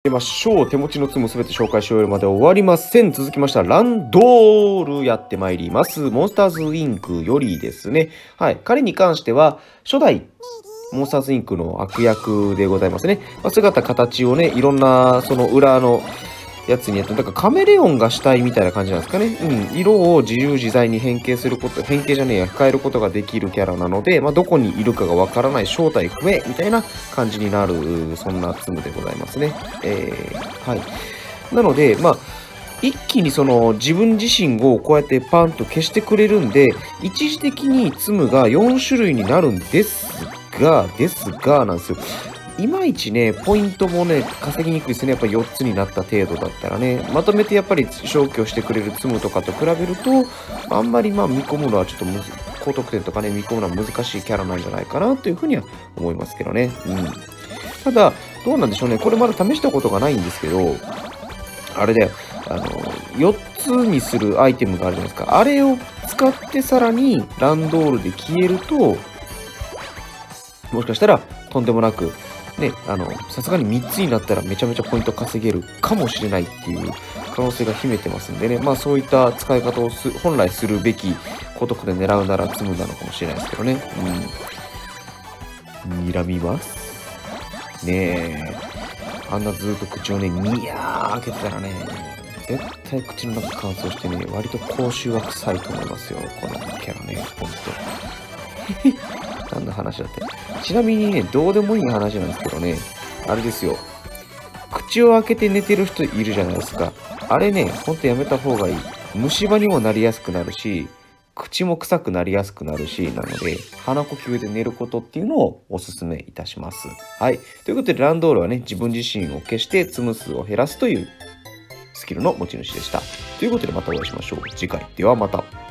ましょう。手持ちのツムすべて紹介し終えるまで終わりません。続きましたランドールやってまいります。モンスターズインクよりですね。はい。彼に関しては、初代モンスターズインクの悪役でございますね。姿、形をね、いろんな、その裏のやつにやって、だからカメレオンが主体みたいな感じなんですかね。色を自由自在に変形すること、変形じゃねえや、変えることができるキャラなので、どこにいるかがわからない正体不明みたいな感じになる、そんなツムでございますね。はい。なので、一気にその自分自身をこうやってパンと消してくれるんで、一時的にツムが4種類になるんですが、なんですよ。いまいちね、ポイントもね、稼ぎにくいですね。やっぱり4つになった程度だったらね、まとめてやっぱり消去してくれるツムとかと比べると、あんまり見込むのはちょっと高得点とかね、見込むのは難しいキャラなんじゃないかなというふうには思いますけどね。ただ、どうなんでしょうね。これまだ試したことがないんですけど、あれだよ。4つにするアイテムがあるじゃないですか。あれを使ってさらにランドールで消えると、もしかしたらとんでもなく、ね、さすがに3つになったらめちゃめちゃポイント稼げるかもしれないっていう可能性が秘めてますんでね、そういった使い方を本来するべき高得点狙うなら積むなのかもしれないですけどね。睨みます。ねえ。あんなずーっと口をね、ニヤー開けてたらね、絶対口の中乾燥してね、割と口臭は臭いと思いますよ、このキャラね、ほんと。何の話だって。ちなみにね、どうでもいい話なんですけどね、あれですよ。口を開けて寝てる人いるじゃないですか。あれね、ほんとやめた方がいい。虫歯にもなりやすくなるし、口も臭くなりやすくなるし、なので、鼻呼吸で寝ることっていうのをお勧めいたします。はい。ということで、ランドールはね、自分自身を消してツム数を減らすというスキルの持ち主でした。ということで、またお会いしましょう。次回。ではまた。